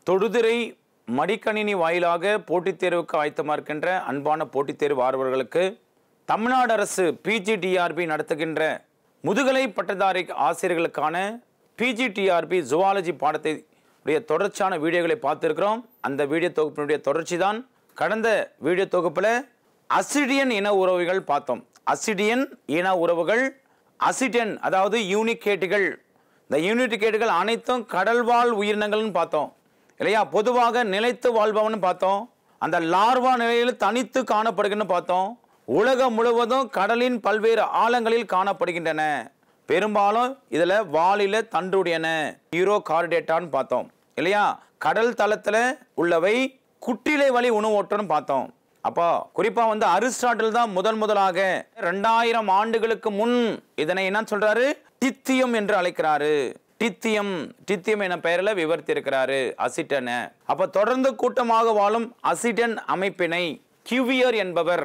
தொடுதிரை மடிக்கணினி வாயிலாக போட்டித் தேர்வுக்கு ஆயத்தமாக இருக்கின்ற அன்பான போட்டித் தேர்வு ஆர்வலர்களுக்கு தமிழ்நாடு அரசு பிஜிடிஆர்பி நடத்துகின்ற முதுகலை பட்டதாரி ஆசிரியர்களுக்கான பிஜிடிஆர்பி ஜுவாலஜி பாடத்தை தொடர்ச்சியான வீடியோகளை பார்த்துருக்கிறோம். அந்த வீடியோ தொகுப்பினுடைய தொடர்ச்சி தான் கடந்த வீடியோ தொகுப்பில் அசிடியன் இன உறவுகள் பார்த்தோம். அசிடியன் இன உறவுகள், அசிடன் அதாவது யூனிகேட்டுகள். இந்த யூனிகேட்டுகள் அனைத்தும் கடல்வாழ் உயிரினங்கள்னு பார்த்தோம் இல்லையா. பொதுவாக நிலைத்து வாழ்பவன் பார்த்தோம். அந்த லார்வா நிலையில் தனித்து காணப்படுகின்றன பார்த்தோம். உலகம் முழுவதும் கடலின் பல்வேறு ஆழங்களில் காணப்படுகின்றன. பெரும்பாலும் இதில் வாலில தண்டுடையன யூரோகார்டேட்டான்னு பார்த்தோம் இல்லையா. கடல் தளத்தில் உள்ளவை குட்டிலை வழி உணவு ஓட்டம்னு பார்த்தோம். அப்போ குறிப்பாக அரிஸ்டாட்டில் தான் முதலாக 2000 ஆண்டுகளுக்கு முன் இதனை என்ன சொல்றாரு, டித்தியம் என்று அழைக்கிறாரு. டித்தியம் என பெயரில் விவரித்து இருக்கிறாரு அசிட்டனை. அப்ப தொடர்ந்து கூட்டமாக வாழும் அசிடன் அமைப்பினை கியூவியர் என்பவர்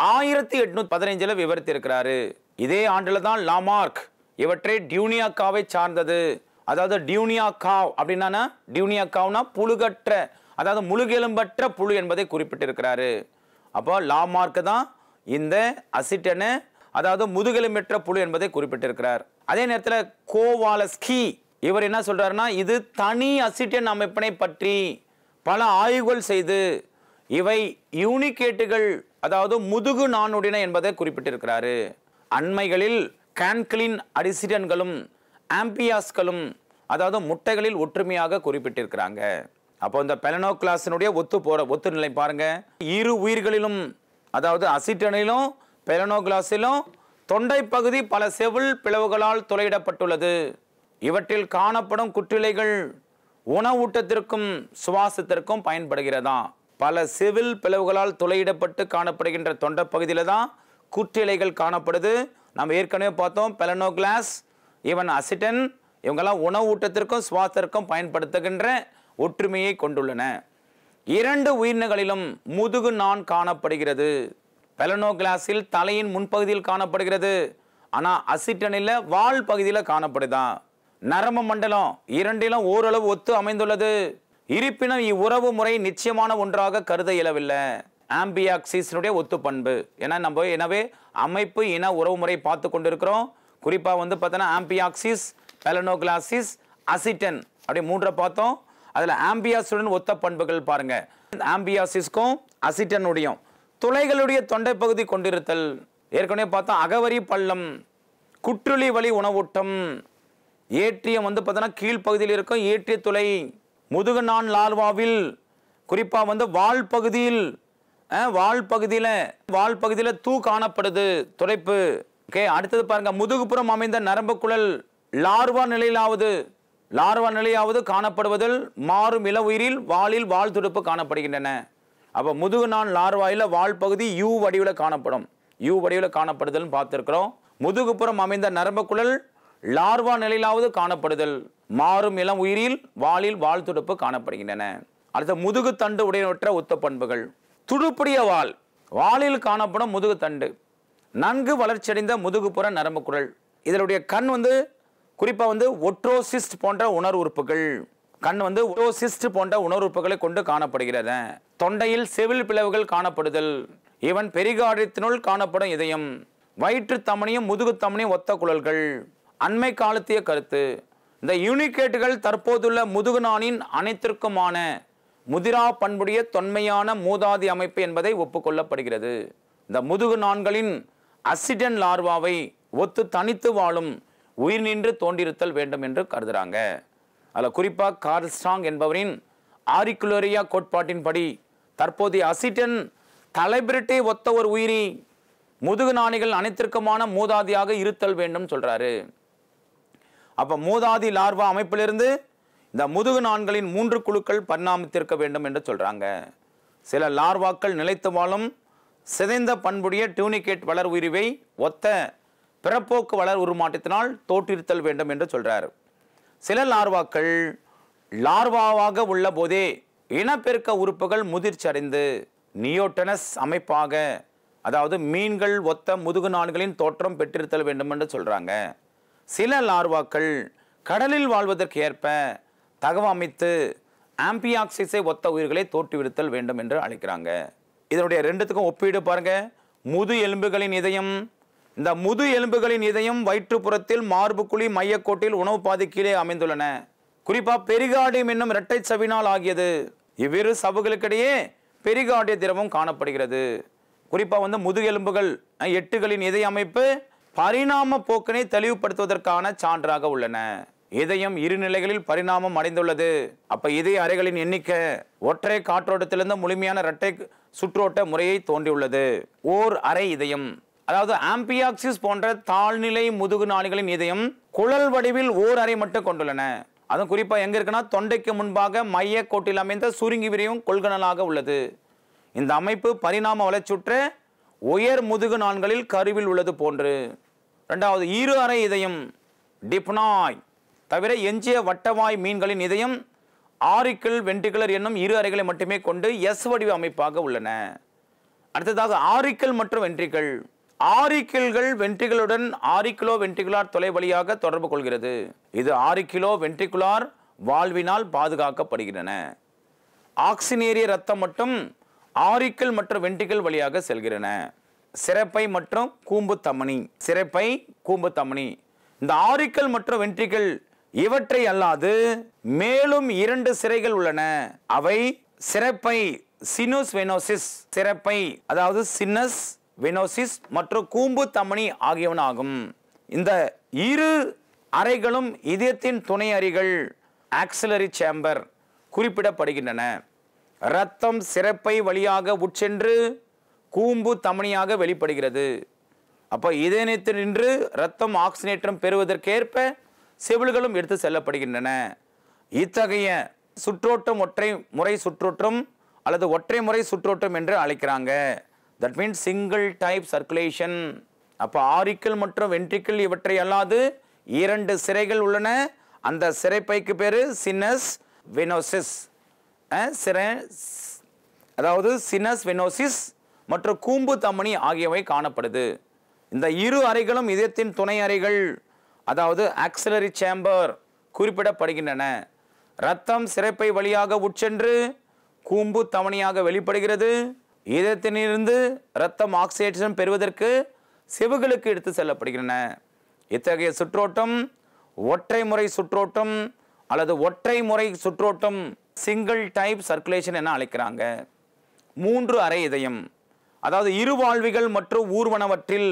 1815 விவரித்திருக்கிறாரு. இதே ஆண்டுல தான் லாமார்க் இவற்றை டியூனியாக்காவை சார்ந்தது. அதாவது டியூனியாக்காவ் அப்படின்னா டியூனியாக்காவ்னா புழுகற்ற, அதாவது முழுகெலும்பற்ற புழு என்பதை குறிப்பிட்டிருக்கிறாரு. அப்போ லாமார்க் தான் இந்த அசிட்டனை, அதாவது முதுகெலும்பற்ற புழு என்பதை குறிப்பிட்டிருக்கிறார். அதே நேரத்தில் கோவாலஸ்கி இவர் என்ன சொல்றாருன்னா, இது தனி அசிட்டன் அமைப்பினை பற்றி பல ஆய்வுகள் செய்து இவை யூனிகேட்டுகள், அதாவது முதுகு நாணுடின என்பதை குறிப்பிட்டிருக்கிறாரு. அண்மைகளில் கான்கிளின் அடிசிடன்களும் ஆம்பியாஸ்களும், அதாவது முட்டைகளில் ஒற்றுமையாக குறிப்பிட்டிருக்கிறாங்க. அப்போ இந்த பெலனோகிளாஸினுடைய ஒத்து நிலை பாருங்க. இரு உயிர்களிலும், அதாவது அசிட்டனிலும் பெலனோகிளாஸிலும் தொண்டை பகுதி பல செவில் பிளவுகளால் துளையிடப்பட்டுள்ளது. இவற்றில் காணப்படும் குற்றிலைகள் உணவூட்டத்திற்கும் சுவாசத்திற்கும் பயன்படுகிறதா. பல செவில் பிளவுகளால் துளையிடப்பட்டு காணப்படுகின்ற தொண்டை பகுதியில் தான் குற்றிலைகள் காணப்படுது. நம்ம ஏற்கனவே பார்த்தோம் பெலனோகிளாஸ், ஈவன் அசிட்டன், இவங்கெல்லாம் உணவூட்டத்திற்கும் சுவாசத்திற்கும் பயன்படுத்துகின்ற ஒற்றுமையை கொண்டுள்ளன. 2 உயிரினங்களிலும் முதுகு நான் காணப்படுகிறது. பெலனோகிளாஸில் தலையின் முன்பகுதியில் காணப்படுகிறது. ஆனால் அசிட்டனில் வால் பகுதியில் காணப்படுதான். நரம்பு மண்டலம் இரண்டிலும் ஓரளவு ஒத்து அமைந்துள்ளது. இருப்பினும் இவ்வுறவு முறை நிச்சயமான ஒன்றாக கருத இயலவில்லை. ஆம்பியாக்சிஸினுடைய ஒத்து பண்பு எனவே அமைப்பு இன உறவு முறை பார்த்து கொண்டிருக்கிறோம். குறிப்பாக பார்த்தோன்னா ஆம்பியாக்சிஸ், பெலனோகிளாசிஸ், அசிட்டன் அப்படி 3 பார்த்தோம். அதில் ஆம்பியாஸுடன் ஒத்த பண்புகள் பாருங்க. ஆம்பியாசிஸ்க்கும் அசிட்டனுடையும் துளைகளுடைய தொண்டை பகுதி கொண்டிருத்தல். ஏற்கனவே பார்த்தோம் அகவரி பள்ளம், குற்றுளி வழி உணவூட்டம், ஏற்றியம் பார்த்தோன்னா கீழ்ப்பகுதியில் இருக்கும் ஏற்றிய துளை. முதுகு நான் லார்வாவில் குறிப்பாக வால் பகுதியில் தூ காணப்படுது, துடைப்பு. ஓகே, அடுத்தது பாருங்க, முதுகுப்புறம் அமைந்த நரம்பு குழல் லார்வா நிலையாவது காணப்படுவதில் மாறும் இள உயிரில் வாலில் வால் துடுப்பு காணப்படுகின்றன. அப்போ முதுகு நான் லார்வாயில் வால் பகுதி யூ வடிவில் காணப்படுதல் பார்த்துருக்கிறோம். முதுகுப்புறம் அமைந்த நரம்பு குழல் லார்வா நிலையிலாவது காணப்படுதல், மாறும் இளம் உயிரில் வாலில் வால் துடுப்பு காணப்படுகின்றன. அடுத்த முதுகு தண்டு உடையவற்ற ஒத்த பண்புகள். துடுப்புடைய வாலில் காணப்படும் முதுகு தண்டு, நன்கு வளர்ச்சியடைந்த முதுகுப்புற நரம்பு குழல். இதனுடைய கண் குறிப்பாக ஒட்ரோசிஸ்ட் போன்ற உணர்வு உறுப்புகள். கண் ஒட்ரோசிஸ்ட் போன்ற உணர்வு உறுப்புகளை கொண்டு காணப்படுகிறது. தொண்டையில் செவில் பிளவுகள் காணப்படுதல், இவன் பெரிகாரியத்தினுள் காணப்படும் இதயம். வயிற்று தமனியும் முதுகு தமனியும் ஒத்த குழல்கள். அண்மை காலத்திய கருத்து, இந்த யூனிகேட்டுகள் தற்போதுள்ள முதுகு நாணின் அனைத்திற்குமான முதிரா பண்புடைய தொன்மையான மூதாதி அமைப்பு என்பதை ஒப்புக்கொள்ளப்படுகிறது. இந்த முதுகு நான்களின் அசிடன் லார்வாவை ஒத்து தனித்து வாழும் உயிர் நின்று தோன்றிருத்தல் வேண்டும் என்று கருதுறாங்க. அதில் குறிப்பாக கார்ல் ஸ்ட்ராங் என்பவரின் ஆரிக்குலரியா கோட்பாட்டின்படி தற்போதைய அசிட்டன் தலைபிரட்டை ஒத்த ஒரு உயிரி முதுகு நாணிகள் அனைத்திற்குமான மூதாதியாக இருத்தல் வேண்டும் சொல்றாரு. அப்ப மூதாதி லார்வா அமைப்பிலிருந்து இந்த முதுகு நான்களின் 3 குழுக்கள் பரிணாமித்திருக்க வேண்டும் என்று சொல்றாங்க. சில லார்வாக்கள் நிலைத்து வாழும் சிதைந்த பண்புடைய டியூனிகேட் வளர் உயிரிவை ஒத்த பிறப்போக்கு வளர் உருமாற்றத்தினால் தோற்றுவித்தல் வேண்டும் என்று சொல்றார். சில லார்வாக்கள் லார்வாவாக உள்ள போதே இனப்பெருக்க உறுப்புகள் முதிர்ச்சி அடைந்து நியோட்டனஸ் அமைப்பாக, அதாவது மீன்கள் ஒத்த முதுகு நான்களின் தோற்றம் பெற்றிருத்தல் வேண்டும் என்று சொல்றாங்க. சில லார்வாக்கள் கடலில் வாழ்வதற்கு ஏற்ப தகவமைத்து ஆம்பியாக்சிஸை ஒத்த உயிர்களை தோற்றுவித்தல் வேண்டும் என்று அழைக்கிறாங்க. இதனுடைய ரெண்டுத்துக்கும் ஒப்பீடு பாருங்க. முது எலும்புகளின் இதயம், இந்த முது எலும்புகளின் இதயம் வயிற்றுப்புறத்தில் மார்புக்குழி மையக்கோட்டில் உணவு பாதை கீழே அமைந்துள்ளன. குறிப்பா பெரிகார்டியம் என்னும் இரட்டை சவினால் ஆகியது. இவ்விரு சவ்வுகளுக்கிடையே பெரிகார்டிய திரவம் காணப்படுகிறது. குறிப்பா முதுகெலும்புகள் எட்டுகளின் இதய அமைப்பு பரிணாம போக்கினை தெளிவுபடுத்துவதற்கான சான்றாக உள்ளன. இதயம் இரு நிலைகளில் பரிணாமம் அடைந்துள்ளது. அப்ப இதய அறைகளின் எண்ணிக்கை ஒற்றை காற்றோட்டத்திலிருந்து முழுமையான இரட்டை சுற்றோட்ட முறையை தோன்றியுள்ளது. ஓர் அறை இதயம், அதாவது ஆம்பியாக்சிஸ் போன்ற தாழ்நிலை முதுகு நாளிகளின் இதயம் குழல் வடிவில் ஓர் அறை மட்டும் கொண்டுள்ளன. அதுவும் குறிப்பா எங்க இருக்குன்னா தொண்டைக்கு முன்பாக மைய கோட்டில் அமைந்த சுருங்கி விரியும் கொள்கலனாக உள்ளது. இந்த அமைப்பு பரிணாம வளர்ச்சுற்ற உயர் முதுகு நாண்களில் கருவில் உள்ளது போன்று. இரண்டாவது இரு அறை இதயம் டிப்னாய் தவிர எஞ்சிய வட்டவாய் மீன்களின் இதயம் ஆரிக்கிள் வென்ட்ரிகுலர் என்னும் இரு அறைகளை மட்டுமே கொண்டு எஸ் வடிவ அமைப்பாக உள்ளன. அடுத்ததாக ஆரிக்கிள் மற்றும் வென்ட்ரிக்கிள். ஆரிக்கிள்கள் வென்ட்ரிகளுடன் ஆரிக்கிளோ வென்ட்ரிகுலார் தொலை வழியாக தொடர்பு கொள்கிறது. இது ஆரிக்கிளோ வென்ட்ரிகுலார் வால்வினால் பாதுகாக்கப்படுகின்றன. ஆக்சினேரிய ரத்தம் மட்டும் ஆரிக்கிள் மற்றும் வென்ட்ரிக்கிள் வழியாக செல்கின்றன. சிரைப்பை மற்றும் கூம்பு தமனி. சிரைப்பை கூம்பு தமனி. இந்த ஆரிக்கிள் மற்றும் வென்ட்ரிக்கிள் இவற்றை அல்லாது மேலும் இரண்டு சிரைகள் உள்ளன. அவை சிரைப்பை சினுஸ் வெனோசிஸ், சிரைப்பை அதாவது சினஸ் வெனோசிஸ் மற்றும் கூம்பு தமனி ஆகியவனாகும். இந்த இரு அறைகளும் இதயத்தின் துணை அறைகள் ஆக்சிலரி சேம்பர் குறிப்பிடப்படுகின்றன. இரத்தம் சிரைப்பை வழியாக உட்சென்று கூம்பு தமனியாக வெளிப்படுகிறது. அப்போ இதயத்தில் நின்று இரத்தம் ஆக்சிஜனேற்றம் பெறுவதற்கேற்ப செவில்களும் எடுத்து செல்லப்படுகின்றன. இத்தகைய சுற்றோட்டம் ஒற்றை முறை சுற்றோட்டம் அல்லது ஒற்றை முறை சுற்றோட்டம் என்று அழைக்கிறாங்க. That means single type circulation. அப்போ ஆரிக்கிள் மற்றும் வென்ட்ரிக்கிள் இவற்றை அல்லாது இரண்டு சிரைகள் உள்ளன. அந்த சிரைப்பைக்கு பேரு சினஸ் வெனோசிஸ், அதாவது சினஸ் வெனோசிஸ் மற்றும் கூம்பு தமனி ஆகியவை காணப்படுது. இந்த இரு அறைகளும் இதயத்தின் துணை அறைகள், அதாவது ஆக்சிலரி சேம்பர் குறிப்பிடப்படுகின்றன. இரத்தம் சிரைப்பை வழியாக உட்சென்று கூம்பு தமனியாக வெளிப்படுகிறது. இதயத்திலிருந்து இரத்தம் ஆக்சிஜன் பெறுவதற்கு செவுகளுக்கு எடுத்து செல்லப்படுகின்றன. இத்தகைய சுற்றோட்டம் ஒற்றை முறை சுற்றோட்டம் அல்லது ஒற்றை முறை சுற்றோட்டம் சிங்கிள் டைப் சர்க்குலேஷன் என அழைக்கிறாங்க. மூன்று அறை இதயம், அதாவது இருவாழ்விகள் மற்றும் ஊர்வனவற்றில்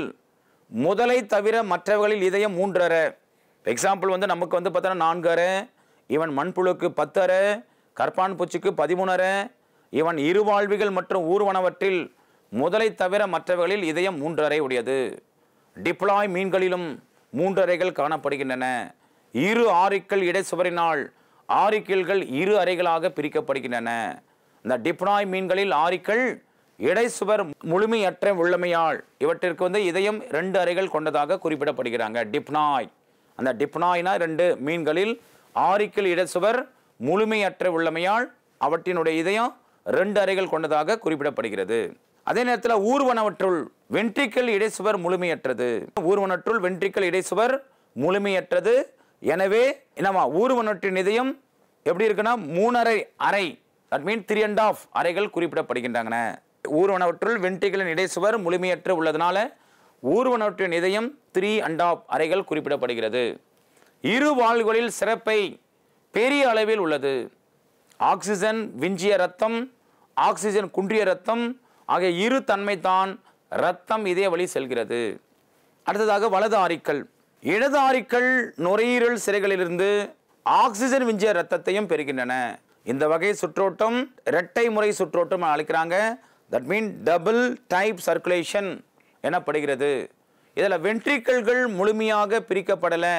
முதலை தவிர மற்றவர்களில் இதயம் 3 அறை. எக்ஸாம்பிள் நமக்கு பார்த்தோன்னா 4 அறை, இவன் மண்புழுக்கு 10 அறை, கற்பான் பூச்சிக்கு 13 அறை. இவன் இருவாழ்விகள் மற்றும் ஊர்வனவற்றில் முதலை தவிர மற்றவர்களில் இதயம் 3 அறை உடையது. டிப்ளாய் மீன்களிலும் 3 அறைகள் காணப்படுகின்றன. இரு ஆரிக்கிள் இடைச்சுவரினால் ஆரிக்கிள்கள் இரு அறைகளாக பிரிக்கப்படுகின்றன. இந்த டிப்னாய் மீன்களில் ஆரிக்கிள் இடைச்சுவர் முழுமையற்ற உள்ளமையால் இவற்றிற்கு இதயம் 2 அறைகள் கொண்டதாக குறிப்பிடப்படுகிறாங்க. டிப்னாய், அந்த டிப்னாய்னா 2 மீன்களில் ஆரிக்கிள் இடைச்சுவர் முழுமையற்ற உள்ளமையால் அவற்றினுடைய இதயம் 2 அறைகள் கொண்டதாக குறிப்பிடப்படுகிறது. அதே நேரத்தில் ஊர்வனவற்றுள் வென்ட்ரிக்கிள் இடைச்சுவர் முழுமையற்றது. ஊர்வனற்றுள் வென்ட்ரிக்கிள் இடைச்சுவர் முழுமையற்றது. எனவே என்னவா ஊர்வனற்றின் இதயம் எப்படி இருக்குன்னா 3 அறை, தட் மீன் 3.5 அறைகள் குறிப்பிடப்படுகின்றன. ஊர்வனவற்றுள் வென்ட்ரிக்கிளின் இடைச்சுவர் முழுமையற்ற உள்ளதனால ஊர்வனவற்றின் இதயம் 3.5 அறைகள் குறிப்பிடப்படுகிறது. இரு வாழ்வுகளில் சிரைப்பை பெரிய அளவில் உள்ளது. ஆக்சிஜன் விஞ்சிய ரத்தம், ஆக்சிஜன் குன்றிய ரத்தம் ஆகிய இரு தன்மை தான் இரத்தம் இதய வழி செல்கிறது. அடுத்ததாக வலது ஆரிக்கல். இடது ஆரிக்கல் நுரையீரல் சிரைகளிலிருந்து ஆக்சிஜன் விஞ்சிய ரத்தத்தையும் பெறுகின்றன. இந்த வகை சுற்றோட்டம் இரட்டை முறை சுற்றோட்டம் அழைக்கிறாங்க. That mean double type circulation எனப்படுகிறது. இதில் வென்ட்ரிக்கிள்கள் முழுமையாக பிரிக்கப்படலை.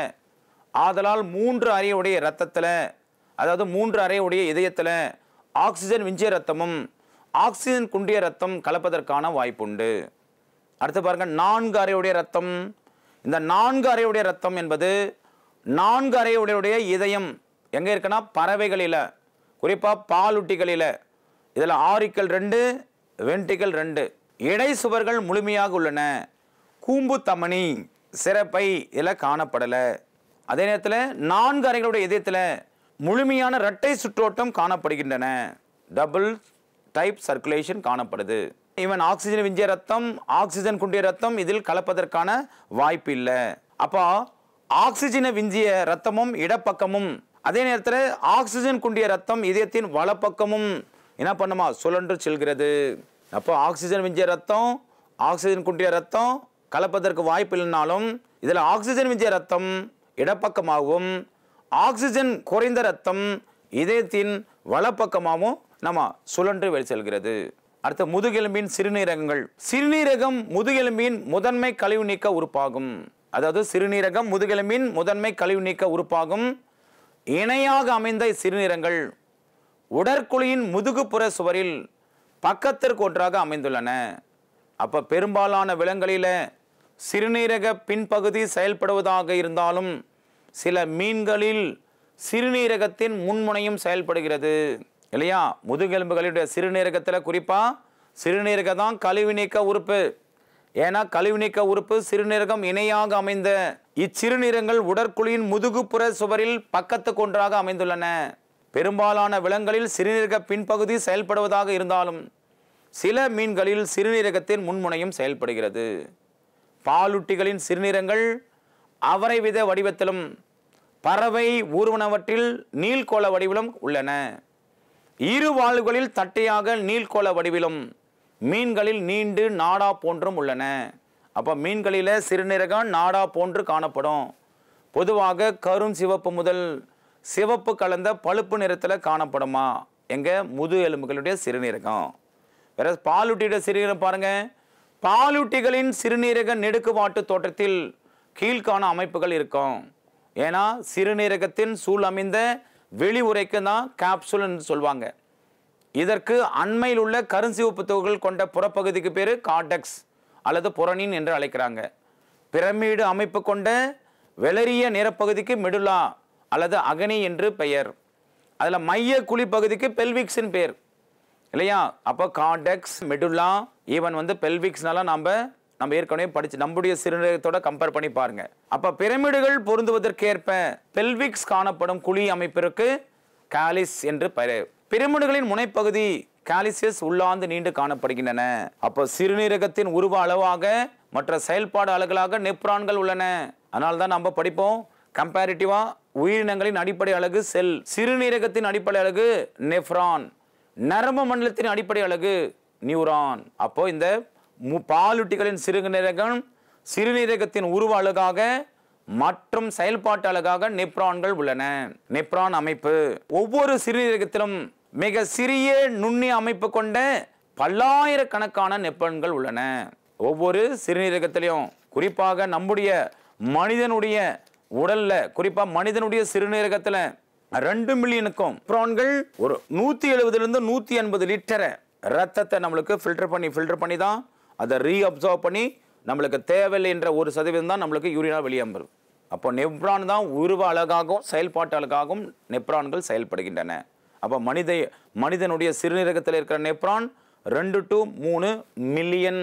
ஆதலால் 3 அறையுடைய இரத்தத்தில், அதாவது 3 அறையுடைய இதயத்தில் ஆக்சிஜன் விஞ்சிய ரத்தமும் ஆக்சிஜன் குன்றிய ரத்தம் கலப்பதற்கான வாய்ப்புண்டு. அடுத்து பாருங்க 4 அறையுடைய ரத்தம். இந்த 4 அறையுடைய ரத்தம் என்பது 4 அறையுடைய இதயம் எங்கே இருக்குன்னா பறவைகளில், குறிப்பாக பாலூட்டிகளில். இதில் ஆரிக்கல் 2, வென்ட்ரிக்கிள் 2, இடை சுவர்கள் முழுமையாக உள்ளன. கூம்பு தமனி சிரைப்பை இதில் காணப்படலை. அதே நேரத்தில் 4 அறைகளுடைய இதயத்தில் முழுமையான இரட்டை சுற்றோட்டம் காணப்படுகின்றன. டபுள் டைப் சர்க்குலேஷன் காணப்படுது. ஈவன் ஆக்சிஜன் விஞ்சிய ரத்தம், ஆக்சிஜன் குண்டிய ரத்தம் இதில் கலப்பதற்கான வாய்ப்பு இல்லை. அப்போ ஆக்சிஜனை விஞ்சிய ரத்தமும் இடப்பக்கமும், அதே நேரத்தில் ஆக்சிஜன் குண்டிய ரத்தம் இதயத்தின் வலப்பக்கமும் என்ன பண்ணுமா, சுழன்று செல்கிறது. அப்போ ஆக்சிஜன் விஞ்சிய ரத்தம், ஆக்சிஜன் குண்டிய ரத்தம் கலப்பதற்கு வாய்ப்பு இல்லைனாலும் இதில் ஆக்சிஜன் விஞ்சிய ரத்தம் இடப்பக்கமாகவும், ஆக்சிஜன் குறைந்த ரத்தம் இதயத்தின் வலப்பக்கமாகவும் நம்ம சுழன்று வெளி செல்கிறது. அடுத்த முதுகெலும்பின் சிறுநீரகங்கள். சிறுநீரகம் முதுகெலும்பின் முதன்மை கழிவு நீக்க உறுப்பாகும். அதாவது சிறுநீரகம் முதுகெலும்பின் முதன்மை கழிவு நீக்க உறுப்பாகும். இணையாக அமைந்த சிறுநீரகங்கள் உடற்குழியின் முதுகுப்புற சுவரில் பக்கத்திற்கு ஒன்றாக அமைந்துள்ளன. அப்போ பெரும்பாலான விலங்குகளில் சிறுநீரக பின்பகுதி செயல்படுவதாக இருந்தாலும் சில மீன்களில் சிறுநீரகத்தின் முன்முனையும் செயல்படுகிறது இல்லையா. முதுகெலும்புகளுடைய சிறுநீரகத்தில் குறிப்பாக சிறுநீரகம் தான் கழிவு நீக்க உறுப்பு. ஏன்னா கழிவு நீக்க உறுப்பு சிறுநீரகம் இணையாக அமைந்த இச்சிறுநீரகங்கள் உடற்குழியின் முதுகுப்புற சுவரில் பக்கத்துக்கு ஒன்றாக அமைந்துள்ளன. பெரும்பாலான விலங்குகளில் சிறுநீரக பின்பகுதி செயல்படுவதாக இருந்தாலும் சில மீன்களில் சிறுநீரகத்தின் முன்முனையும் செயல்படுகிறது. பாலூட்டிகளின் சிறுநீரகங்கள் அவரை வித வடிவத்திலும் பறவை ஊர்வனவற்றில் நீள்கோள வடிவிலும் உள்ளன. இரு வாழ்வுகளில் தட்டையாக நீள்கோள வடிவிலும், மீன்களில் நீண்டு நாடா போன்றும் உள்ளன. அப்போ மீன்களில் சிறுநீரகம் நாடா போன்று காணப்படும். பொதுவாக கரும் சிவப்பு முதல் சிவப்பு கலந்த பழுப்பு நிறத்தில் காணப்படுமா எங்க முது எலும்புகளுடைய சிறுநீரகம். வேற பாலூட்டியுடைய சிறுநீரகம் பாருங்க. பாலூட்டிகளின் சிறுநீரக நெடுக்குவாட்டு தோற்றத்தில் கீழ்காண அமைப்புகள் இருக்கும். ஏன்னா சிறுநீரகத்தின் சூழ் அமைந்த வெளி உறைக்கு தான் கேப்சூல் என்று சொல்லுவாங்க. இதற்கு அண்மையில் உள்ள கருஞ்சிவப்பு துகள்கள் கொண்ட புறப்பகுதிக்கு பேர் கார்டெக்ஸ் அல்லது புறணின் என்று அழைக்கிறாங்க. பிரமிடு அமைப்பு கொண்ட வெளரிய நிறப்பகுதிக்கு மெடுலா அல்லது அகனி என்று பெயர். அதில் மைய குழி பகுதிக்கு பெல்விக்ஸின் பேர் இல்லையா. அப்போ கார்டெக்ஸ், மெடுலா, ஈவன் பெல்விக்ஸ்னால நம்ம ஏற்கனவே படிச்சு நம்முடைய சிறுநீரகத்தோட கம்பேர் பண்ணி பாருங்க. அப்போ பிரமிடுகள் பொருந்துவதற்கேற்ப பெல்விக்ஸ் காணப்படும் குழி அமைப்பிற்கு காலிஸ் என்று பெயர். பிரமிடுகளின் முனைப்பகுதி காலிசியஸ் உள்ளாந்து நீண்டு காணப்படுகின்றன. அப்போ சிறுநீரகத்தின் உருவ அளவாக மற்ற செயல்பாடு அலகுகளாக நெப்ரான்கள் உள்ளன. அதனால தான் நம்ம படிப்போம் கம்பேரிட்டிவா உயிரினங்களின் அடிப்படை அலகு செல், சிறுநீரகத்தின் அடிப்படை அலகு நெப்ரான், நரம்பு மண்டலத்தின் அடிப்படை அலகு நியூரான். அப்போ இந்த பாலூட்டிகளின் சிறுநீரகத்தின் உருவ அலகாக மற்றும் செயல்பாட்டு அலகாக நெப்ரான்கள் உள்ளன. நெப்ரான் அமைப்பு ஒவ்வொரு சிறுநீரகத்திலும் மிக சிறிய நுண்ணிய அமைப்பு கொண்ட பல்லாயிரக்கணக்கான நெப்ரான்கள் உள்ளன. ஒவ்வொரு சிறுநீரகத்திலையும் குறிப்பாக நம்முடைய மனிதனுடைய உடல்ல, குறிப்பா மனிதனுடைய சிறுநீரகத்துல 2 மில்லியனுக்கும் நெப்ரான்கள் ஒரு 170 180 லிட்டர் ரத்தத்தை நம்மளுக்கு ஃபில்டர் பண்ணி தான் அதை ரீஅப்சர்வ் பண்ணி நம்மளுக்கு தேவையில்லை என்ற 1% தான் நம்மளுக்கு யூரினா வெளியேறும். அப்போ நெப்ரான் தான் உருவ அழகாகவும் செயல்பாட்டு அழகாகவும் நெப்ரான்கள் செயல்படுகின்றன. அப்போ மனிதனுடைய சிறுநீரகத்தில் இருக்கிற நெப்ரான் 2 to 3 மில்லியன்.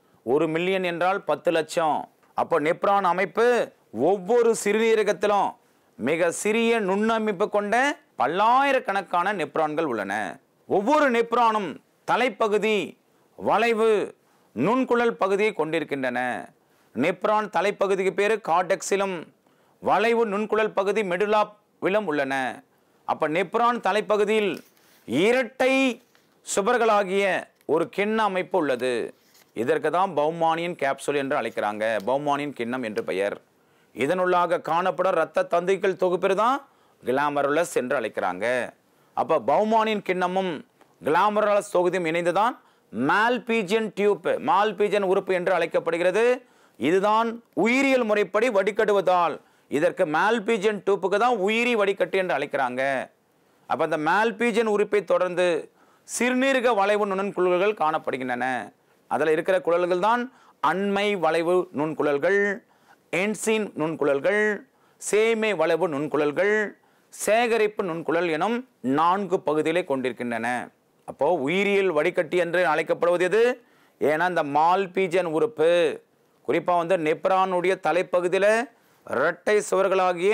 1 மில்லியன் என்றால் 10 லட்சம். அப்போ நெப்ரான் அமைப்பு ஒவ்வொரு சிறுநீரகத்திலும் மிக சிறிய நுண்ணமைப்பு கொண்ட பல்லாயிரக்கணக்கான நெப்ரான்கள் உள்ளன. ஒவ்வொரு நெப்ரானும் தலைப்பகுதி, வளைவு, நுண்குழல் பகுதியை கொண்டிருக்கின்றன. நெப்ரான் தலைப்பகுதிக்கு பேர் கார்டெக்ஸிலும் வளைவு நுண்குழல் பகுதி மெடுலாவிலும் உள்ளன. அப்போ நெப்ரான் தலைப்பகுதியில் இரட்டை சுபர்களாகிய ஒரு கிண்ண அமைப்பு உள்ளது. இதற்கு தான் பௌமானியன் கேப்சூல் என்று அழைக்கிறாங்க. பௌமானியன் கிண்ணம் என்று பெயர். இதனுள்ளாக காணப்படும் இரத்த தந்துக்கள் தொகுப்பு தான் கிளாமருலஸ் என்று அழைக்கிறாங்க. அப்போ பௌமானியன் கிண்ணமும் கிளாமருலஸ் தொகுதியும் இணைந்துதான் மால்பீஜியன் டியூப், மால்பீஜியன் உறுப்பு என்று அழைக்கப்படுகிறது. இதுதான் உயிரியல் முறைப்படி வடிகட்டுவதால் இதற்கு மால்பீஜியன் டியூப்புக்கு தான் உயிரி வடிகட்டு என்று அழைக்கிறாங்க. அப்போ அந்த மால்பீஜியன் உறுப்பை தொடர்ந்து சிறுநீரக வளைவு நுண்குழல்கள் காணப்படுகின்றன. அதில் இருக்கிற குழல்கள் தான் அண்மை வளைவு நுண்குழல்கள், என்சின் நுண்குழல்கள், சேமை வளைவு நுண்குழல்கள், சேகரிப்பு நுண்குழல் எனும் 4 பகுதிகளை கொண்டிருக்கின்றன. அப்போ உயிரியல் வடிகட்டி என்று அழைக்கப்படுவது எது? ஏன்னா இந்த மால்பீஜியன் உறுப்பு குறிப்பாக நெப்ரானுடைய தலைப்பகுதியில் இரட்டை சுவர்களாகிய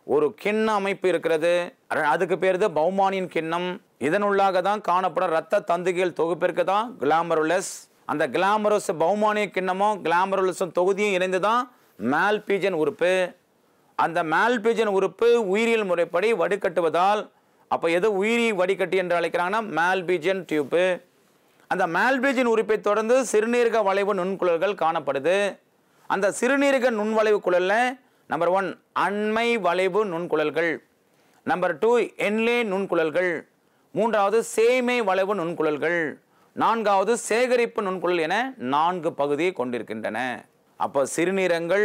ஒரு கிண்ண அமைப்பு இருக்கிறது. அதுக்கு பேர் பௌமானியின் கிண்ணம். இதனுள்ளாக தான் காணப்படும் இரத்த தந்துகள் தொகுப்பிற்கு தான் கிளாமருலஸ். அந்த கிளாமரஸ் பௌமானிய கிண்ணமும் கிளாமருலஸும் தொகுதியும் இணைந்து தான் மால்பிஜன் உறுப்பு. அந்த மால்பிஜன் உறுப்பு உயிரியல் முறைப்படி வடிகட்டுவதால், அப்போ எது உயிரி வடிகட்டி என்று அழைக்கிறாங்கன்னா மால்பிஜன் டியூப்பு. அந்த மால்பிஜன் உறுப்பை தொடர்ந்து சிறுநீரக வளைவு நுண்குழல்கள் காணப்படுது. அந்த சிறுநீரக நுண்வளைவு குழலில் நம்பர் 1 அண்மை வளைவு நுண்குழல்கள், நம்பர் 2 என்லே நுண்குழல்கள், மூன்றாவது சேமை வளைவு நுண்குழல்கள், நான்காவது சேகரிப்பு நுண்குழல் என 4 பகுதியை கொண்டிருக்கின்றன. அப்போ சிறுநீரகங்கள்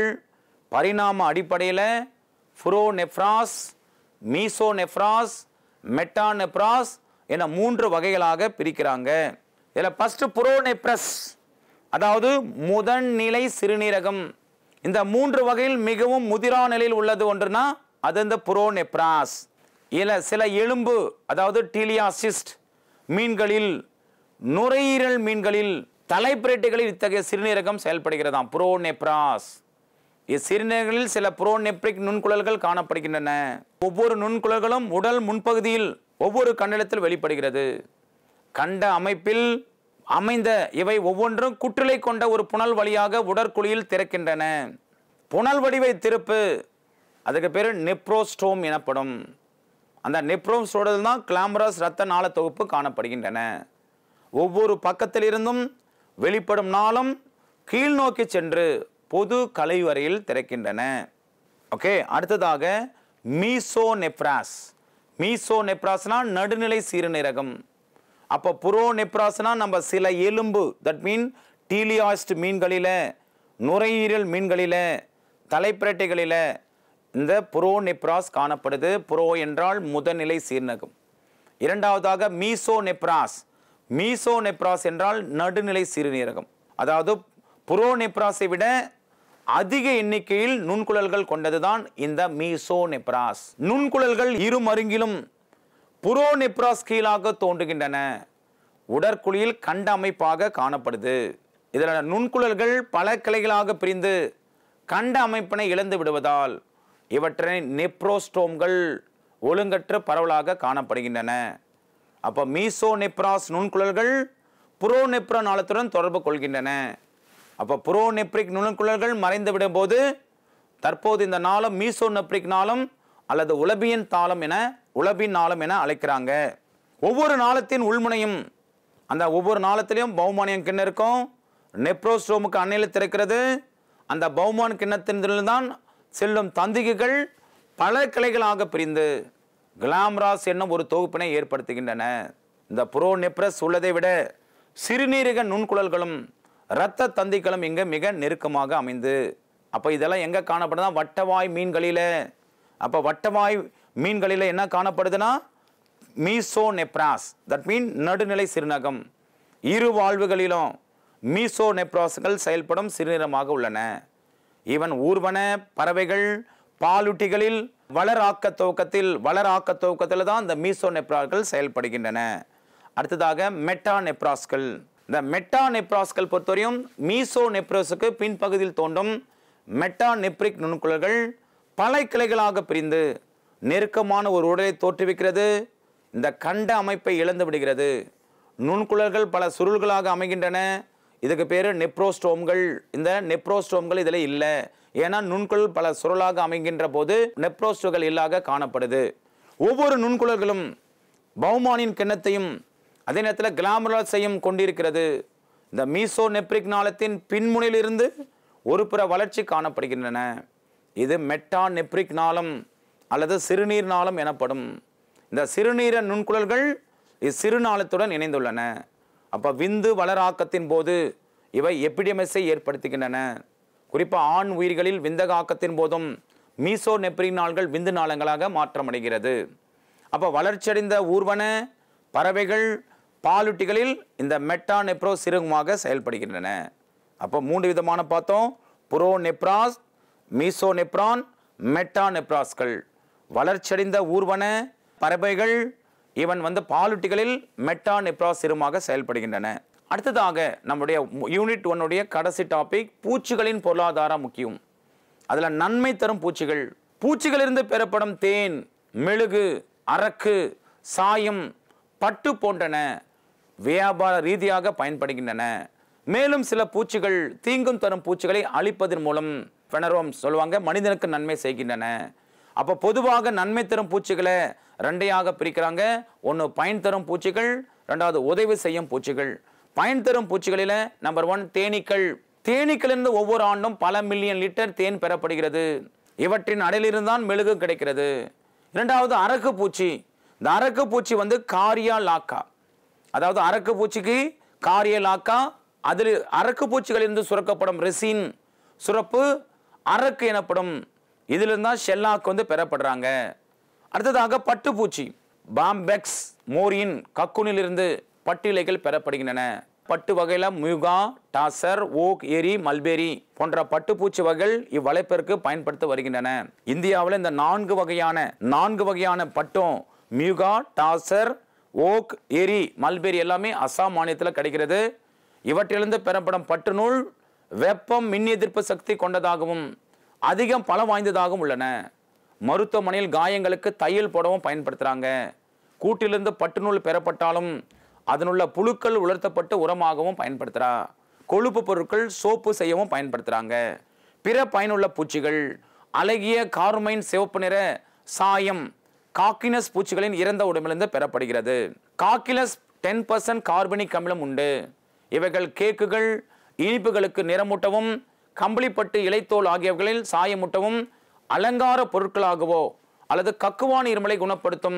பரிணாம அடிப்படையில் புரோநெஃப்ராஸ், மீசோநெஃப்ராஸ், மெட்டாநெஃப்ராஸ் என 3 வகைகளாக பிரிக்கிறாங்க. இதில் ஃபர்ஸ்ட் புரோநெஃப்ரஸ், அதாவது முதன்நிலை சிறுநீரகம். இந்த 3 வகையில் மிகவும் முதிரா நிலையில் உள்ளது ஒன்றுனா அது இந்த புரோநெஃப்ராஸ். இதில் சில எலும்பு, அதாவது டீலியாசிஸ்ட் மீன்களில், நுரையீரல் மீன்களில், தலைப்பிரட்டைகளில் இத்தகைய சிறுநீரகம் செயல்படுகிறதாம் புரோநெஃப்ராஸ். இச்சிறுநீரகங்களில் சில புரோநெப்ரிக் நுண்குழல்கள் காணப்படுகின்றன. ஒவ்வொரு நுண்குழல்களும் உடல் முன்பகுதியில் ஒவ்வொரு கண்டத்தில் வெளிப்படுகிறது. கண்ட அமைப்பில் அமைந்த இவை ஒவ்வொன்றும் குற்றிலை கொண்ட ஒரு புனல் வழியாக உடற்குழியில் திறக்கின்றன. புனல் வடிவை திருப்பு, அதுக்கு பேர் நெப்ரோஸ்டோம் எனப்படும். அந்த நெப்ரோஸ்டோமில் தான் கிளாமரஸ் இரத்த நாள தொகுப்பு காணப்படுகின்றன. ஒவ்வொரு பக்கத்திலிருந்தும் வெளிப்படும் நாளம் கீழ் நோக்கி சென்று பொது கலைவரையில் திறக்கின்றன. ஓகே, அடுத்ததாக மீசோநெப்ராஸ். மீசோநெப்ராஸ்னா நடுநிலை சிறுநீரகம். அப்போ புரோநெப்ராஸ்னா நம்ம சில எலும்பு, தட் மீன் டீலியாஸ்ட் மீன்களில், நுரையீரல் மீன்களில், தலைப்பிரட்டைகளில் இந்த புரோநெப்ராஸ் காணப்படுது. புரோ என்றால் முதல்நிலை சிறுநீரகம். இரண்டாவதாக மீசோநெப்ராஸ். மீசோநெப்ராஸ் என்றால் நடுநிலை சிறுநீரகம். அதாவது புரோநெப்ராஸை விட அதிக எண்ணிக்கையில் நுண்குழல்கள் கொண்டதுதான் இந்த மீசோநெப்ராஸ். நுண்குழல்கள் இரு மருங்கிலும் புரோநெப்ராஸ் கீழாக தோன்றுகின்றன. உடற்குழியில் கண்ட அமைப்பாக காணப்படுது. இதில் நுண்குழல்கள் பல கிளைகளாக பிரிந்து கண்ட அமைப்பினை இழந்து விடுவதால் இவற்றை நெப்ரோஸ்டோம்கள் ஒழுங்கற்ற பரவலாக காணப்படுகின்றன. அப்போ மீசோநெப்ராஸ் நுண்குழல்கள் புரோநெப்ரா நாளத்துடன் தொடர்பு கொள்கின்றன. அப்போ புரோநெப்ரிக் நுண்குழல்கள் மறைந்து விடும்போது தற்போது இந்த நாளம் மீசோநெப்ரிக் நாளம் அல்லது உளபியன் நாளம் என அழைக்கிறாங்க. ஒவ்வொரு நாளத்தின் உள்முனையும், அந்த ஒவ்வொரு நாளத்திலையும் பௌமானியம் கிண்ணம் இருக்கும். நெப்ரோஸ்டோமுக்கு அண்ணையில் திறக்கிறது. அந்த பௌமான் கிண்ணத்திலிருந்துதான் செல்லும் தந்திகள் பல கிளைகளாக பிரிந்து கிளாமராஸ் என்னும் ஒரு தொகுப்பினை ஏற்படுத்துகின்றன. இந்த புரோநெப்ரஸ் உள்ளதை விட சிறுநீரக நுண்குழல்களும் இரத்த தந்திகளும் இங்கே மிக நெருக்கமாக அமைந்து, அப்போ இதெல்லாம் எங்கே காணப்படுதா? வட்டவாய் மீன்களில். அப்போ வட்டவாய் மீன்களில் என்ன காணப்படுதுன்னா மீசோநெப்ராஸ், தட் மீன் நடுநிலை சிறுநகம். இரு வாழ்வுகளிலும் மீசோநெப்ராஸ்கள் செயல்படும் சிறுநீரகமாக உள்ளன. ஈவன் ஊர்வன பறவைகள் பாலூட்டிகளில் வளர் ஆக்க துவக்கத்தில் தான் இந்த மீசோநெப்ராஸ்கள் செயல்படுகின்றன. அடுத்ததாக மெட்டாநெப்ராஸ்கள். இந்த மெட்டாநெப்ராஸ்கள் பொறுத்தவரையும் மீசோநெப்ராஸுக்கு பின்பகுதியில் தோன்றும் மெட்டாநெப்ரிக் நுண்குழல்கள் பல கிளைகளாக பிரிந்து நெருக்கமான ஒரு உடலை தோற்றுவிக்கிறது. இந்த கண்ட அமைப்பை இழந்து விடுகிறது. நுண்குழல்கள் பல சுருள்களாக அமைகின்றன. இதுக்கு பேர் நெப்ரோஸ்டோம்கள். இந்த நெப்ரோஸ்டோம்கள் இதில் இல்லை. ஏன்னா நுண்குழல் பல சுருளாக அமைகின்ற போது நெப்ரோஸ்டோம்கள் இல்லாக காணப்படுது. ஒவ்வொரு நுண்குழல்களும் பௌமானின் கிண்ணத்தையும் அதே நேரத்தில் கிளாமரஸையும் கொண்டிருக்கிறது. இந்த மீசோநெப்ரிக் நாளத்தின் பின்முனையிலிருந்து ஒரு புற வளர்ச்சி காணப்படுகின்றன. இது மெட்டாநெப்ரிக் நாளம் அல்லது சிறுநீர் நாளம் எனப்படும். இந்த சிறுநீர நுண்குழல்கள் இச்சிறு நாளத்துடன் இணைந்துள்ளன. அப்போ விந்து வளராக்கத்தின் போது இவை எபிடெமிஸை ஏற்படுத்துகின்றன. குறிப்பாக ஆண் உயிர்களில் விந்தக ஆக்கத்தின் போதும் மீசோநெப்ரிக் நாள்கள் விந்து நாளங்களாக மாற்றமடைகிறது. அப்போ வளர்ச்சியடைந்த ஊர்வன பறவைகள் பாலூட்டிகளில் இந்த மெட்டாநெப்ரோ சிறுகமாக செயல்படுகின்றன. அப்போ 3 விதமான பார்த்தோம்: புரோநெப்ராஸ், மீசோநெப்ரான், மெட்டாநெப்ராஸ்கள். வளர்ச்சியடைந்த ஊர்வன பறவைகள் இவன் பாலூட்டிகளில் மெட்டாநெப்ராஸ் சிறுமாக செயல்படுகின்றன. அடுத்ததாக நம்முடைய யூனிட் 1 கடைசி டாபிக் பூச்சிகளின் பொருளாதார முக்கியம். அதில் நன்மை தரும் பூச்சிகள். பூச்சிகளிலிருந்து பெறப்படும் தேன், மெழுகு, அரக்கு, சாயம், பட்டு போன்றன வியாபார ரீதியாக பயன்படுகின்றன. மேலும் சில பூச்சிகள் தீங்கும் தரும் பூச்சிகளை அழிப்பதன் மூலம் சொல்லுவாங்க மனிதனுக்கு நன்மை செய்கின்றன. அப்போ பொதுவாக நன்மை தரும் பூச்சிகளை ரெண்டையாக பிரிக்கிறாங்க. ஒன்று பயன் தரும் பூச்சிகள், ரெண்டாவது உதவி செய்யும் பூச்சிகள். பயன் தரும் பூச்சிகளில் நம்பர் 1 தேனீக்கள். தேனீக்களிலிருந்து ஒவ்வொரு ஆண்டும் பல மில்லியன் லிட்டர் தேன் பெறப்படுகிறது. இவற்றின் அடையிலிருந்தான் மெழுகு கிடைக்கிறது. இரண்டாவது அரக்கு பூச்சி. இந்த அரக்கு பூச்சி காரியா லாக்கா, அதாவது அரக்கு பூச்சிக்கு காரியா லாக்கா, அதில் அரக்கு பூச்சிகளிலிருந்து சுரக்கப்படும் ரெசின் சுரப்பு அரக்கு எனப்படும். இதிலிருந்து தான் ஷெல்லாக் பெறப்படுறாங்க. அடுத்ததாக பட்டுப்பூச்சி. பாம்பெக்ஸ் மோரியின் கக்குனிலிருந்து பட்டு இலைகள் பெறப்படுகின்றன. பட்டு வகையில் மியூகா, டாசர், ஓக், எரி, மல்பெரி போன்ற பட்டுப்பூச்சி வகைகள் இவ்வளைப்பிற்கு பயன்படுத்த வருகின்றன. இந்தியாவில் இந்த நான்கு வகையான பட்டும் மியூகா, டாசர், ஓக், எரி, மல்பெரி எல்லாமே அசாம் மாநிலத்தில் கிடைக்கிறது. இவற்றிலிருந்து பெறப்படும் பட்டு நூல் வெப்பம், மின் எதிர்ப்பு சக்தி கொண்டதாகவும் அதிகம் பலம் வாய்ந்ததாகவும் உள்ளன. மருத்துவமனையில் காயங்களுக்கு தையல் போடவும் பயன்படுத்துகிறாங்க. கூட்டிலிருந்து பட்டு நூல் பெறப்பட்டாலும் அதனுள்ள புழுக்கள் உலர்த்தப்பட்டு உரமாகவும் பயன்படுத்துகிறா. கொழுப்பு பொருட்கள் சோப்பு செய்யவும் பயன்படுத்துகிறாங்க. பிற பயனுள்ள பூச்சிகள் அழகிய கார்மைன் சிவப்பு நிற சாயம் காக்கினஸ் பூச்சிகளின் இறந்த உடம்பிலிருந்து பெறப்படுகிறது. காக்கினஸ் 10% கார்பனிக் அமிலம் உண்டு. இவைகள் கேக்குகள், இனிப்புகளுக்கு நிறமூட்டவும், கம்பளிப்பட்டு, இலைத்தோல் ஆகியவர்களில் சாயமூட்டவும், அலங்கார பொருட்களாகவோ அல்லது கக்குவான் இருமலை குணப்படுத்தும்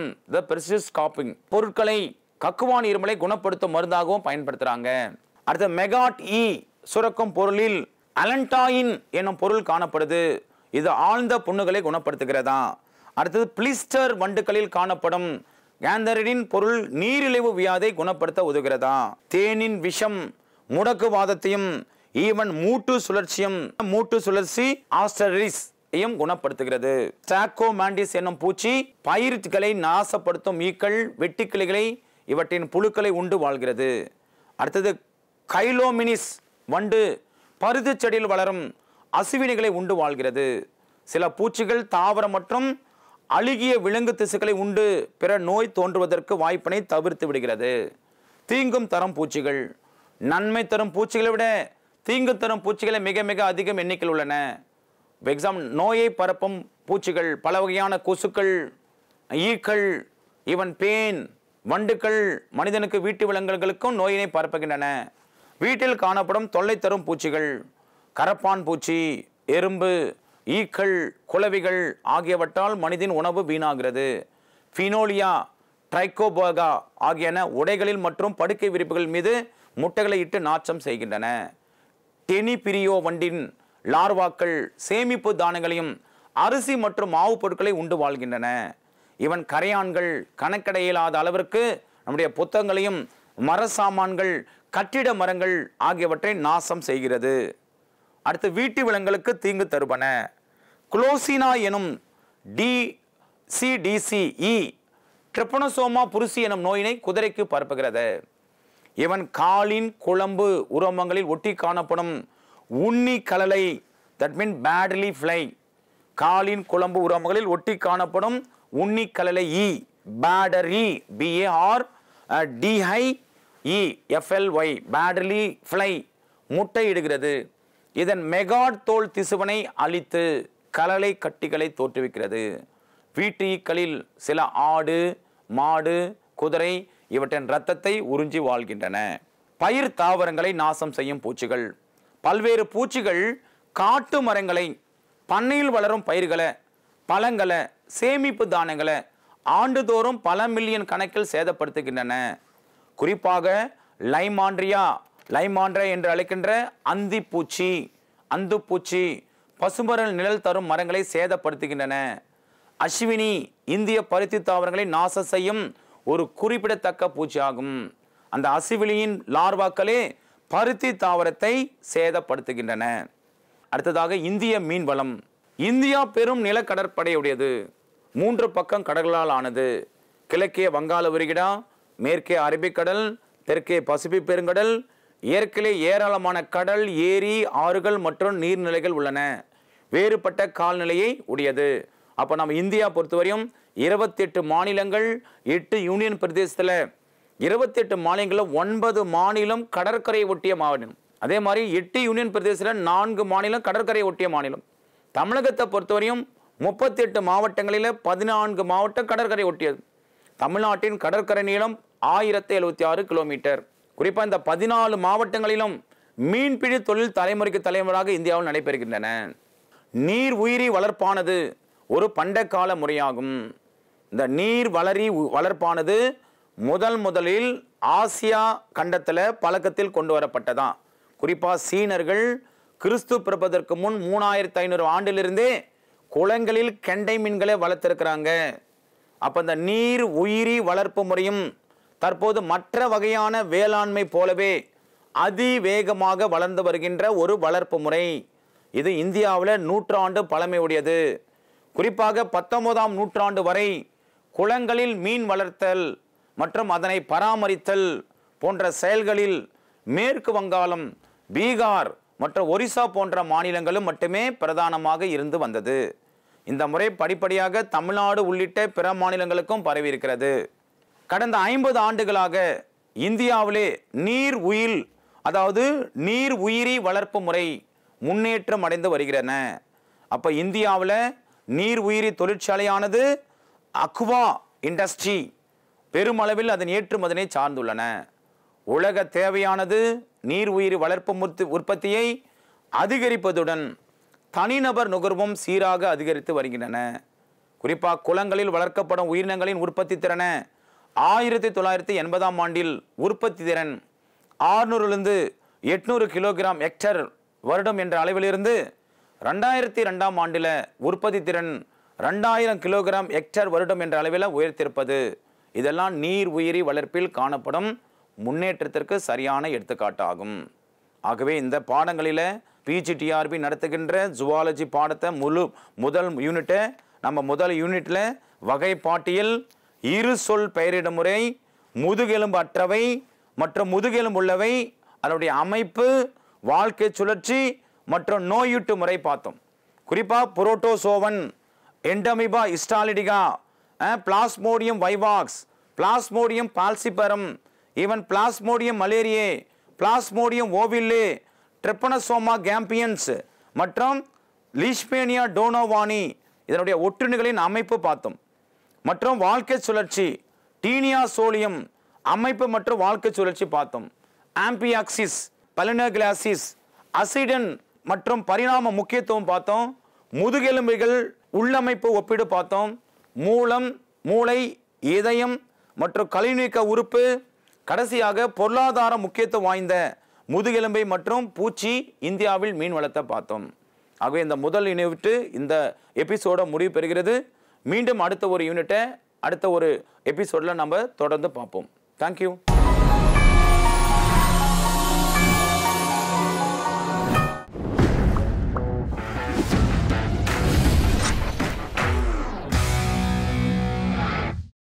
பொருட்களை கக்குவான் இருமலை குணப்படுத்தும் மருந்தாகவும் பயன்படுத்துறாங்க. அடுத்த மெகாட் ஈ சுரக்கும் பொருளில் அலண்டாயின் என்னும் பொருள் காணப்படுது. இது ஆழ்ந்த புண்ணுகளை குணப்படுத்துகிறதா. அடுத்தது பிளிஸ்டர் வண்டுகளில் காணப்படும் கேந்தரின் பொருள் நீரிழிவு வியாதை குணப்படுத்த உதவுகிறதா. தேனின் விஷம் முடக்குவாதத்தையும் ஈவன் மூட்டு சுழற்சி ஆஸ்டரிஸ் குணப்படுத்துகிறது. ஸ்டாக்கோமாண்டிஸ் என்னும் பூச்சி பயிர்களை நாசப்படுத்தும் ஈக்கள், வெட்டிக்கிளைகளை, இவற்றின் புழுக்களை உண்டு வாழ்கிறது. அடுத்தது கைலோமினிஸ் வண்டு பருது செடியில் வளரும் அசுவினிகளை உண்டு வாழ்கிறது. சில பூச்சிகள் தாவர மற்றும் அழுகிய விலங்கு திசுக்களை உண்டு பிற நோய் தோன்றுவதற்கு வாய்ப்பினை தவிர்த்து விடுகிறது. தீங்கும் தரும் பூச்சிகள். நன்மை தரும் பூச்சிகளை விட தீங்கு தரும் பூச்சிகளை மிக மிக அதிகம் எண்ணிக்கையில் உள்ளன. நோயை பரப்பும் பூச்சிகள் பல வகையான கொசுக்கள், ஈக்கள், ஈவன் பேன், வண்டுகள் மனிதனுக்கு வீட்டு விலங்குகளுக்கும் நோயினை பரப்புகின்றன. வீட்டில் காணப்படும் தொல்லை தரும் பூச்சிகள் கரப்பான் பூச்சி, எறும்பு, ஈக்கள், குளவிகள் ஆகியவற்றால் மனிதன் உணவு வீணாகிறது. ஃபினோலியா, ட்ரைகோபோகா ஆகியன உடைகளில் மற்றும் படுக்கை விரிப்புகள் மீது முட்டைகளை இட்டு நாச்சம் செய்கின்றன. டெனிபிரியோ வண்டின் லார்வாக்கள் சேமிப்பு தானியங்களையும் அரிசி மற்றும் மாவு பொருட்களை உண்டு வாழ்கின்றன. இவன் கரையான்கள் கணக்கிட இயலாத அளவிற்கு நம்முடைய புத்தகங்களையும் மர சாமான்கள், கட்டிட மரங்கள் ஆகியவற்றை நாசம் செய்கிறது. அடுத்து வீட்டு விலங்குகளுக்கு தீங்கு தருவன. குளோசினா எனும் DCDCE ட்ரிப்பனோசோமா புருசி எனும் நோயினை குதிரைக்கு பரப்புகிறது. இவன் காலின் குழம்பு உரோமங்களில் ஒட்டி காணப்படும் உண்ணி கலலை, தட் மீன் பேட்லி ஃப்ளை, காலின் குழம்பு உரோமங்களில் ஒட்டி காணப்படும் உண்ணி கலலை பேடரி BARDHIEFLY பேட்லி ஃப்ளை முட்டையிடுகிறது. இதன் மெகாட் தோல் திசுவனை அழித்து கலலை கட்டிகளை தோற்றுவிக்கிறது. வீட்டு ஈக்களில் சில ஆடு, மாடு, குதிரை இவற்றின் இரத்தத்தை உறிஞ்சி வாழ்கின்றன. பயிர் தாவரங்களை நாசம் செய்யும் பூச்சிகள். பல்வேறு பூச்சிகள் காட்டு மரங்களை, பண்ணையில் வளரும் பயிர்களை, பழங்களை, சேமிப்பு தானியங்களை ஆண்டுதோறும் பல மில்லியன் கணக்கில் சேதப்படுத்துகின்றன. குறிப்பாக லைமாண்ட்ரியா என்று அழைக்கின்ற அந்துப்பூச்சி பசுமரல் நிழல் தரும் மரங்களை சேதப்படுத்துகின்றன. அஸ்வினி இந்திய பருத்தி தாவரங்களை நாசம் செய்யும் ஒரு குறிப்பிடத்தக்க பூச்சி ஆகும். அந்த அசுவினியின் லார்வாக்களே பருத்தி தாவரத்தை சேதப்படுத்துகின்றன. அடுத்ததாக இந்திய மீன் வளம். இந்தியா பெரும் நிலக்கடற்படையுடையது. 3 பக்கம் கடல்களால் ஆனது. கிழக்கே வங்காள விரிகுடா, மேற்கே அரபிக்கடல், தெற்கே பசிபிக் பெருங்கடல், இயற்கையிலே ஏராளமான கடல், ஏரி, ஆறுகள் மற்றும் நீர்நிலைகள் உள்ளன. வேறுபட்ட கால்நிலையை உடையது. அப்போ நம்ம இந்தியா பொறுத்தவரையும் 28 மாநிலங்கள், 8 யூனியன் பிரதேசத்தில் 28 மாநிலங்களில் 9 மாநிலம் கடற்கரை ஒட்டிய மாநிலம். அதே மாதிரி 8 யூனியன் பிரதேசத்தில் 4 மாநிலம் கடற்கரை ஒட்டிய மாநிலம். தமிழகத்தை பொறுத்தவரையும் 38 மாவட்டங்களில் 14 மாவட்டம் கடற்கரை ஒட்டியது. தமிழ்நாட்டின் கடற்கரை நீளம் 1076 கிலோமீட்டர். குறிப்பாக இந்த 14 மாவட்டங்களிலும் மீன்பிடி தொழில் தலைமுறைக்கு தலைமுறையாக இந்தியாவில் நடைபெறுகின்றன. நீர் உயிரி வளர்ப்பானது ஒரு பண்டக்கால முறையாகும். இந்த நீர் வளர்ப்பானது முதலில் ஆசியா கண்டத்தில் பழக்கத்தில் கொண்டு வரப்பட்டதான். குறிப்பாக சீனர்கள் கிறிஸ்து பிறப்பதற்கு முன் 3500 ஆண்டிலிருந்தே குளங்களில் கெண்டை மீன்களை வளர்த்திருக்கிறாங்க. அப்போ இந்த நீர் உயிரி வளர்ப்பு முறையும் தற்போது மற்ற வகையான வேளாண்மை போலவே அதிவேகமாக வளர்ந்து வருகின்ற ஒரு வளர்ப்பு முறை. இது இந்தியாவில் 100 ஆண்டு பழமையுடையது. குறிப்பாக 19ஆம் நூற்றாண்டு வரை குளங்களில் மீன் வளர்த்தல் மற்றும் அதனை பராமரித்தல் போன்ற செயல்களில் மேற்கு வங்காளம், பீகார் மற்றும் ஒரிசா போன்ற மாநிலங்களும் மட்டுமே பிரதானமாக இருந்து வந்தது. இந்த முறை படிப்படியாக தமிழ்நாடு உள்ளிட்ட பிற மாநிலங்களுக்கும் பரவி இருக்கிறது. கடந்த 50 ஆண்டுகளாக இந்தியாவிலே நீர் உயிரி வளர்ப்பு முறை முன்னேற்றம் அடைந்து வருகிறன. அப்போ இந்தியாவில் நீர் உயிரி தொழிற்சாலையானது அக்வா இண்டஸ்ட்ரி பெருமளவில் அதன் ஏற்றுமதியை சார்ந்துள்ளன. உலக தேவையானது நீர் உயிரி வளர்ப்பு உற்பத்தியை அதிகரிப்பதுடன் தனிநபர் நுகர்வும் சீராக அதிகரித்து வருகின்றன. குறிப்பாக குளங்களில் வளர்க்கப்படும் உயிரினங்களின் உற்பத்தி திறனை 1980ஆம் ஆண்டில் உற்பத்தி திறன் 600 800 கிலோகிராம் ஹெக்டர் வருடம் என்ற அளவிலிருந்து 2002ஆம் ஆண்டில் உற்பத்தி திறன் 2000 கிலோகிராம் ஹெக்டர் வருடம் என்ற அளவில் உயர்த்திருப்பது இதெல்லாம் நீர் உயிரி வளர்ப்பில் காணப்படும் முன்னேற்றத்திற்கு சரியான எடுத்துக்காட்டாகும். ஆகவே இந்த பாடங்களில் பிஜிடிஆர்பி நடத்துகின்ற ஜுவாலஜி பாடத்தை முதல் யூனிட்டை நம்ம முதல் யூனிட்டில் வகைப்பாட்டியல், இரு சொல் பெயரிடும் முறை, முதுகெலும்பு அற்றவை மற்றும் முதுகெலும்பு உள்ளவை, அதனுடைய அமைப்பு, வாழ்க்கை சுழற்சி மற்றும் நோயூட்டு முறை பார்த்தோம். குறிப்பாக protozoan, Entamoeba histolytica, Plasmodium vivax, Plasmodium falciparum, even Plasmodium malariae, Plasmodium ovale, Trypanosoma gambiense மற்றும் லீஷ்மேனியா டோனோவானி இதனுடைய ஒட்டுண்ணிகளின் அமைப்பு பார்த்தோம். மற்றும் வாழ்க்கை சுழற்சி, டீனியா சோலியம் அமைப்பு மற்றும் வாழ்க்கை சுழற்சி பார்த்தோம். ஆம்பியாக்சிஸ், பலினோகிளாசிஸ், அசிடன் மற்றும் பரிணாம முக்கியத்துவம் பார்த்தோம். முதுகெலும்புகள் உள்ளமைப்பு ஒப்பீடு பார்த்தோம். மூளை, இதயம் மற்றும் கழிநீக்க உறுப்பு, கடைசியாக பொருளாதார முக்கியத்துவம் வாய்ந்த முதுகெலும்பை மற்றும் பூச்சி இந்தியாவில் மீன் வளத்தை பார்த்தோம். ஆகவே இந்த முதல் யூனிட் இந்த எபிசோட முடிவு பெறுகிறது. மீண்டும் அடுத்த ஒரு யூனிட்டை அடுத்த ஒரு எபிசோடில் நம்ம தொடர்ந்து பார்ப்போம். தேங்க்யூ.